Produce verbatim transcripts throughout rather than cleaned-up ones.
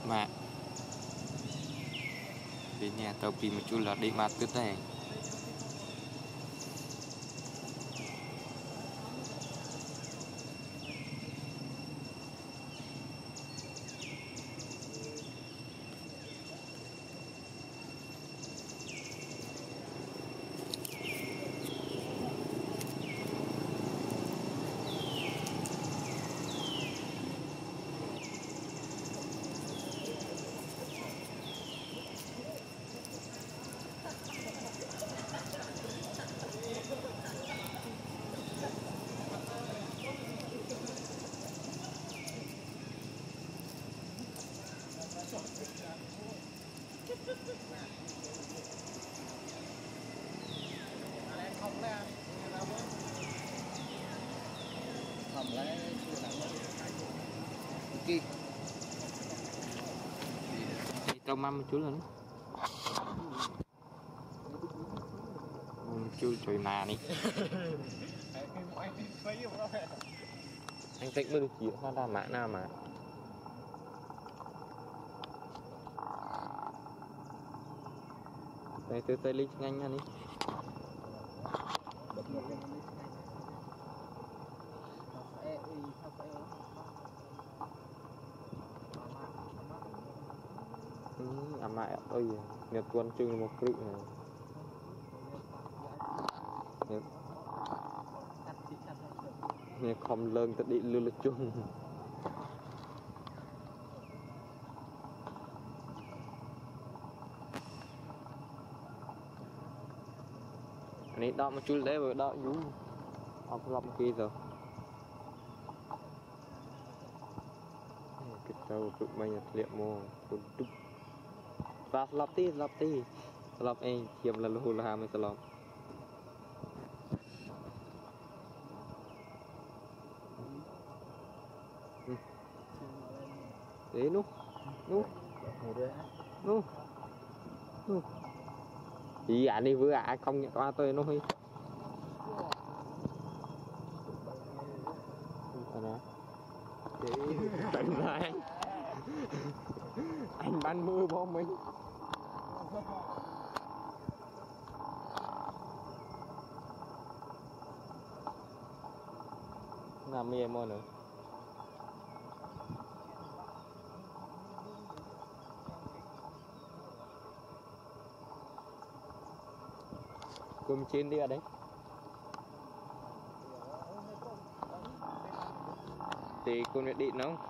mà đến nhà tàu pì một chút là đi mặt cứ này không đấy anh, không lấy chưa làm Loki tao mắm một chút lên một chút trời mà đi anh thích mới được chịu nó ra mã nào mà đây từ tay lý nhanh nha đi à mẹ ơi nhật quân chừng một cự này nhật không lơn tất đi lưu lực chung này đo một chút đấy rồi đo vú học lắm kia rồi cái trâu tụi mình liệm mồ tụi tụi và lọp tí lọp tí lọp anh chiếm là lù là mình sẽ lọp đấy nút nút nút nút ý à đi vừa à không nhận qua tôi nó hơi tỉnh ra anh anh bắn mưa bom mình làm gì em nữa cùng trên đi ở đấy thì con quyết định không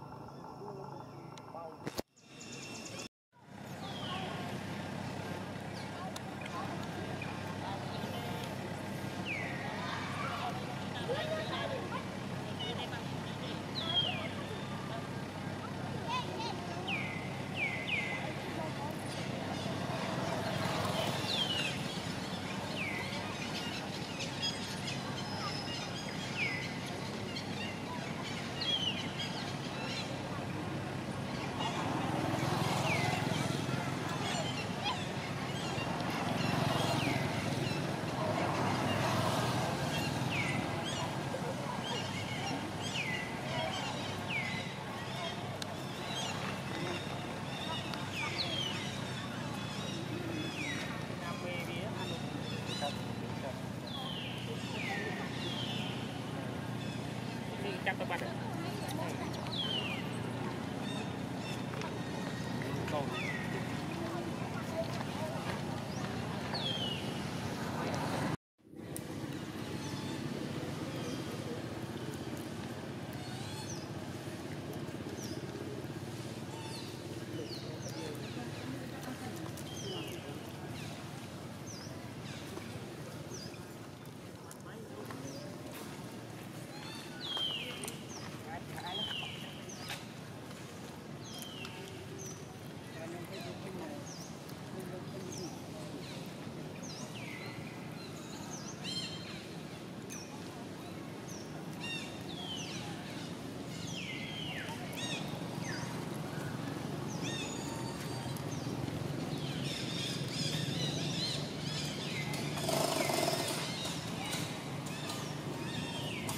chắc các bạn còn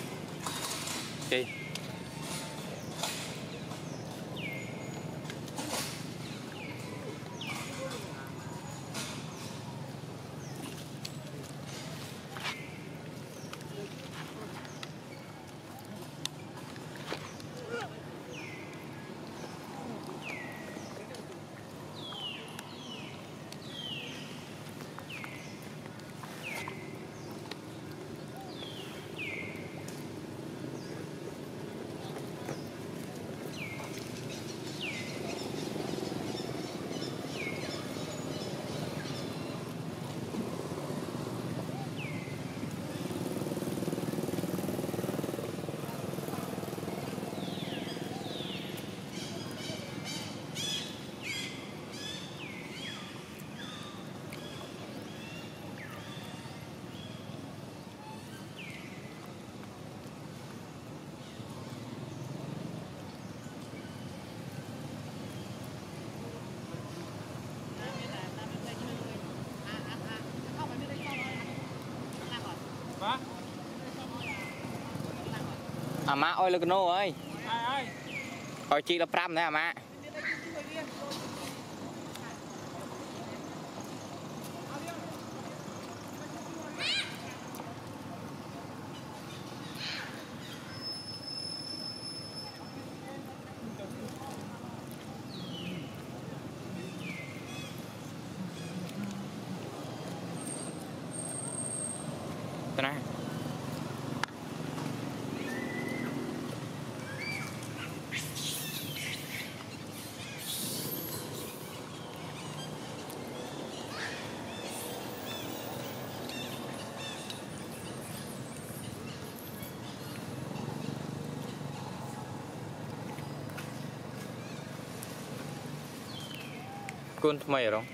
ok À má ơi là cái nô ơi. Ôi chị là pram đấy à má. Thế này. Con mày rồi.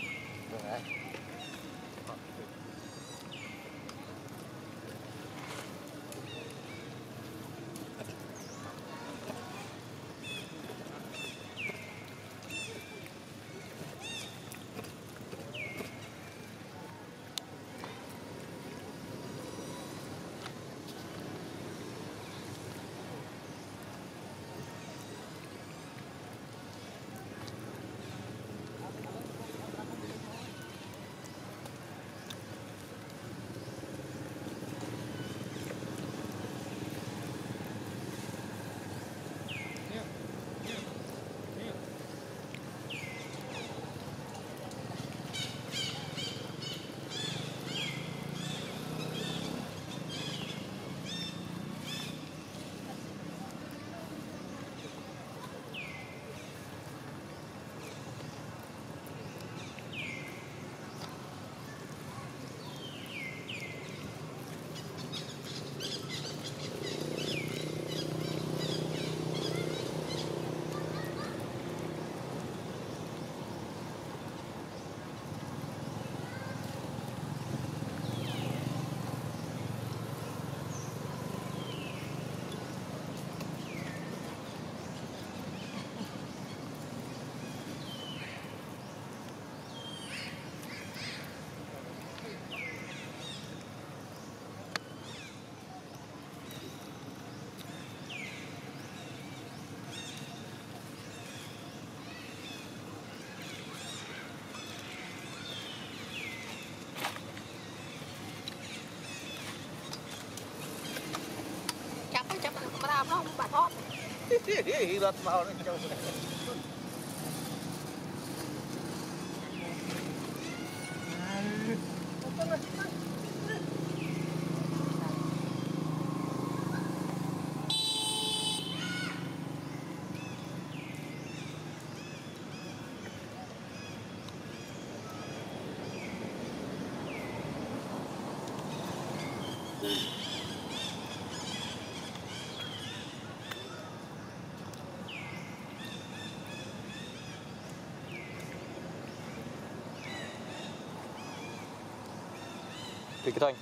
Không, bà thoát. Lật vào đấy châu này. Thì cái thôi.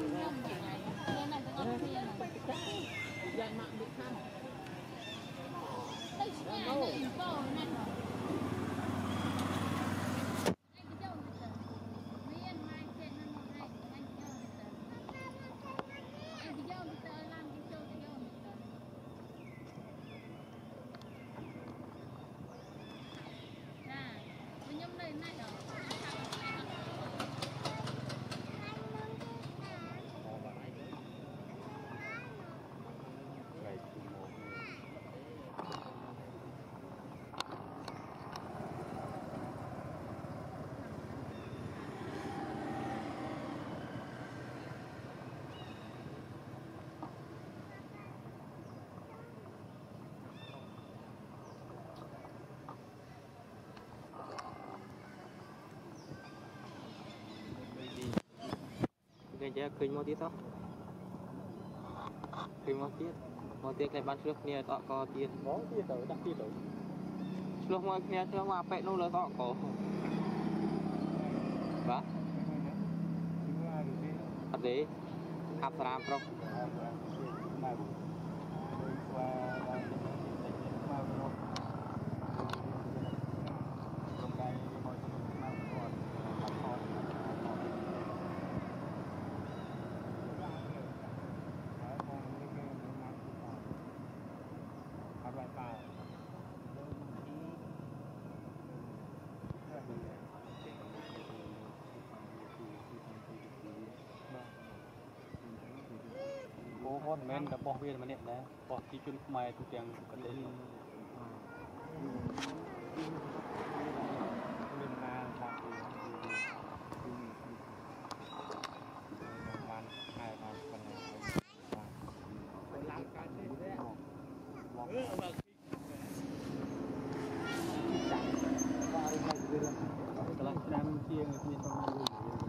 Dạy mạng bị khăn. Cái chứ khơi một tí thôi, khơi một tí, một tí cái bàn trước này có có tiền, Có tiền tới đặt tiền tới. lúc mà kia lúc mà pet nó là có có, vâng, ở đấy, hấp làm pro, Bố con men đã bỏ viên mà niệm đấy, bỏ tí chân mày tụi tiền cần đến lên mà làm bàn hai bàn phần này làm cái gì đấy kalau sedang siang itu sama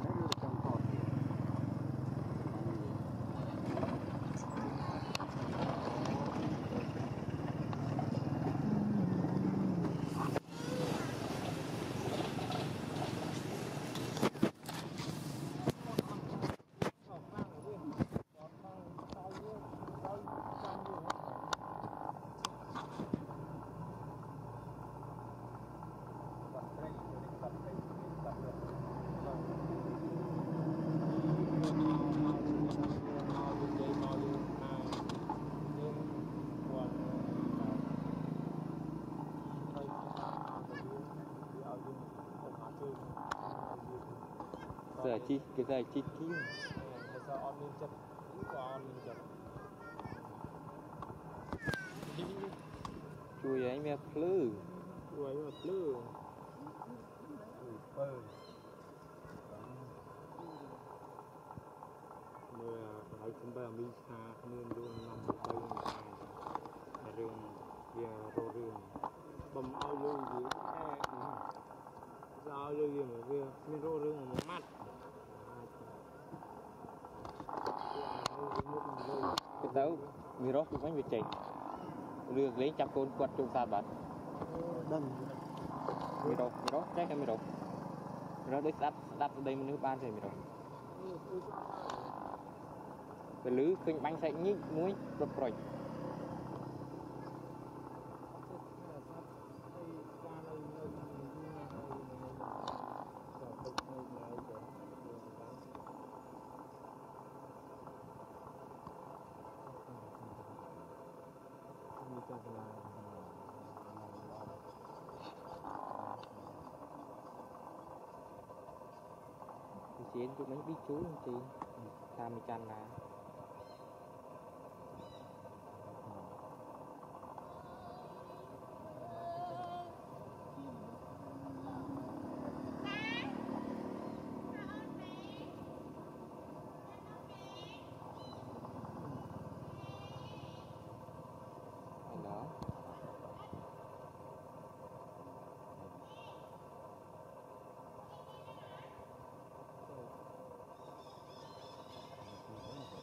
giờ chi cái giờ chi kêu, giờ on lên chật, on lên chật, chui ấy mẹ plư, chui ấy mẹ plư, phơi, mưa lại chúng ta mi xa nên luôn nằm đây này, rừng kia rô rừng, bầm ao lư gì, ao lư gì mà kia, nên rô rừng mà mát. cái tàu mi rót cũng bánh bị chảy, lừa lấy chắp côn quật trong xa bát, mi rót mi rót chắc cái mi rót, mi rót đấy đắp đắp đây mình nước ban rồi mi rót, cái lưới khinh bánh sạch nhít muối bật rồi. Chiến tụi mình biết chú không chị, ta mới chăn là đó.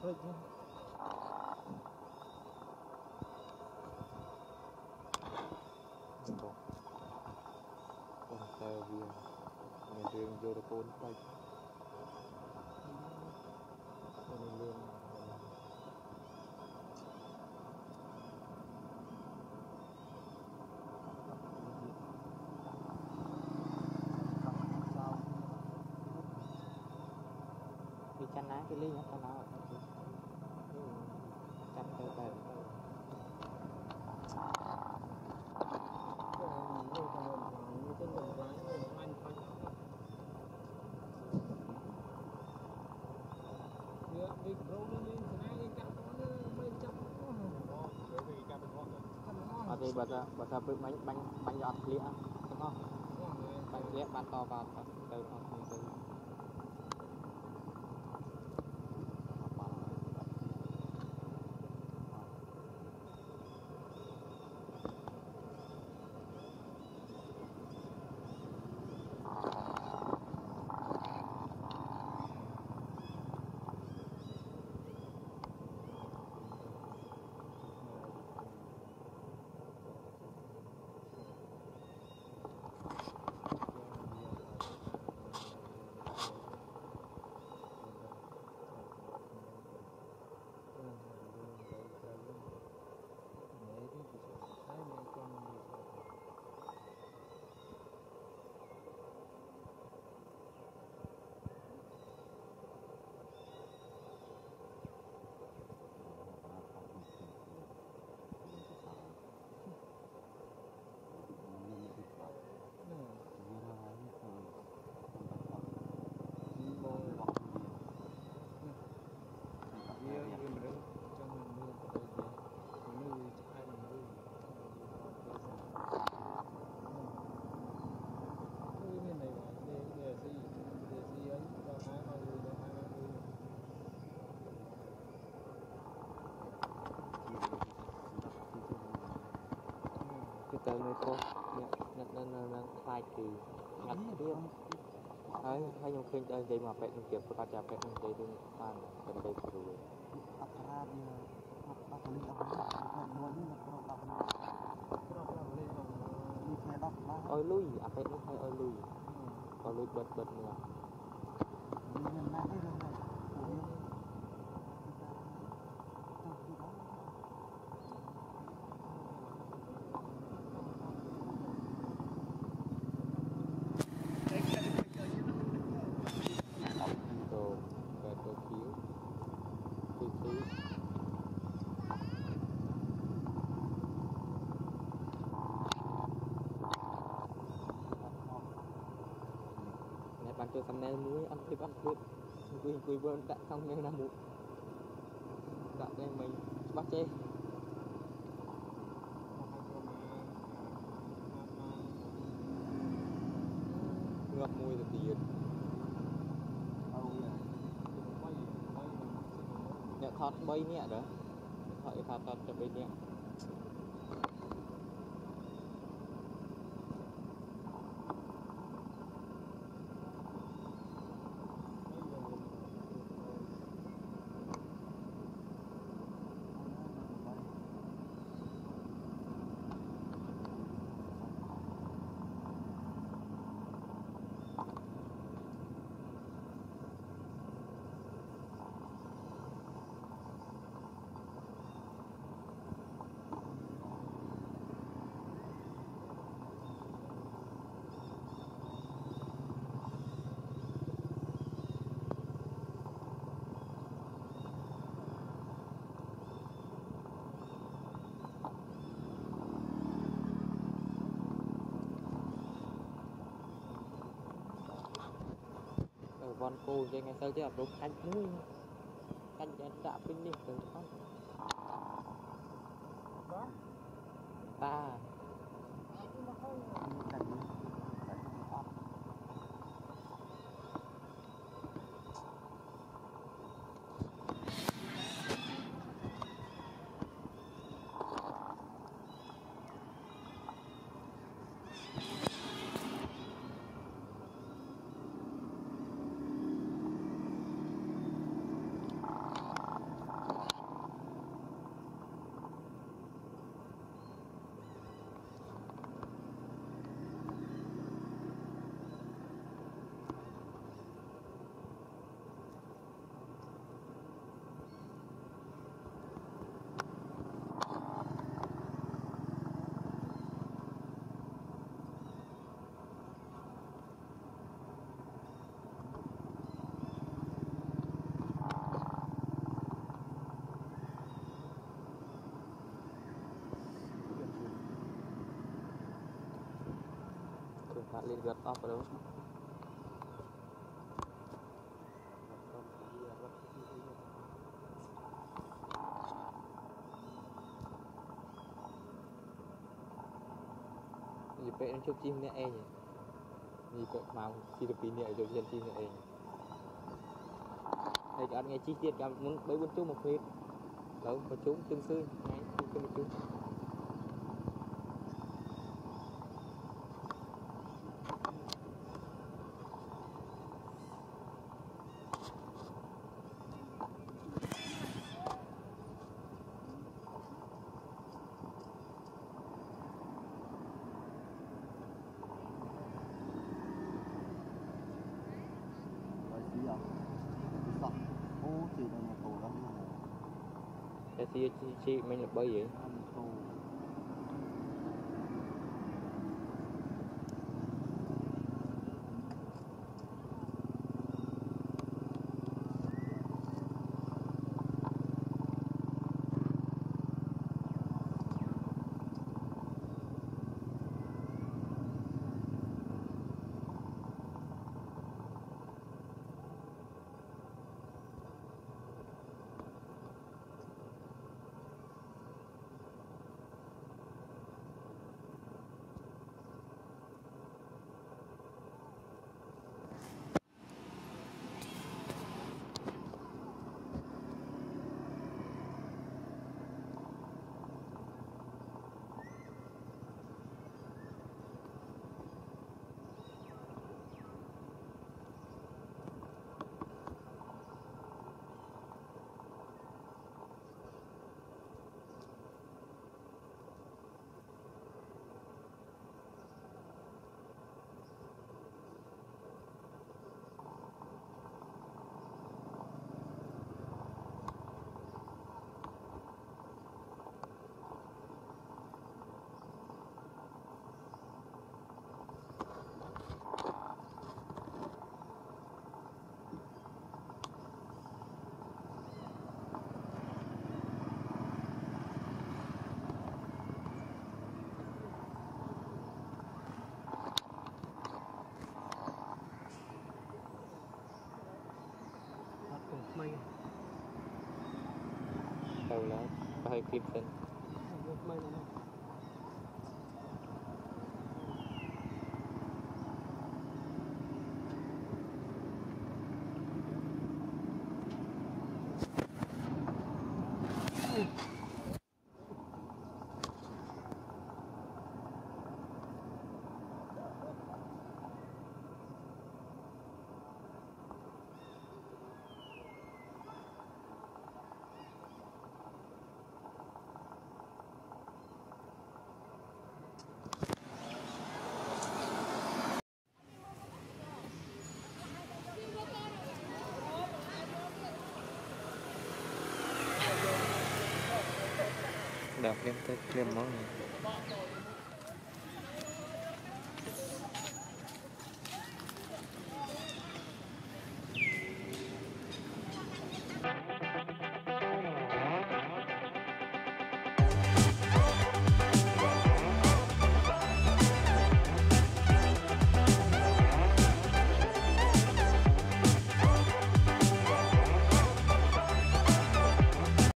rồi chứ Bon. Con tờ viên người đường vô được bốn tay con lương đi chăn ná cái ly nhá con nào chăn tới đây ở đây bật bật ra bánh bánh bánh bánh giọt lĩa đúng không bánh lĩa bán to vào từ từ từ cái tờ này cô nhận nên là khai kỳ ngặt tiếp thấy thấy nhung khinh đây đây mà phải nhung kiểm có chả phải nhung đây đừng bàn gần đây rồi ôi lui à phải nó hay ôi lui ôi lui bật bật nữa bạn cho thằng này muối ăn thịt ăn thịt quy quy vơn đã không nghe là một đã đây mình bắt chê ngập mùi là tiền nhận thọt bay nhẹ đó thọt thọt thọt cho bay nhẹ con cô cho ngày sau chứ là đúng canh muối canh cho chạm pin đi từ con ta gật off rồi đâu gì vậy nó chụp chim nè em nhỉ gì vậy mà Philippines này chụp chim nè em thầy anh nghe chi tiết cả muốn mấy bốn chú một phút đâu có chúng tương sư ngay không có chúng chị chị chị mình là bởi vậy đâu là hơi kịp tên đọc em tới thêm món này